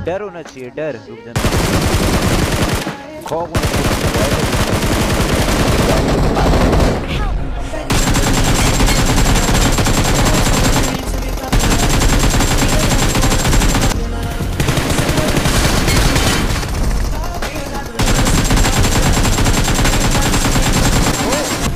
डर होना चाहिए, डर। रुक जाना, खौफ होना चाहिए।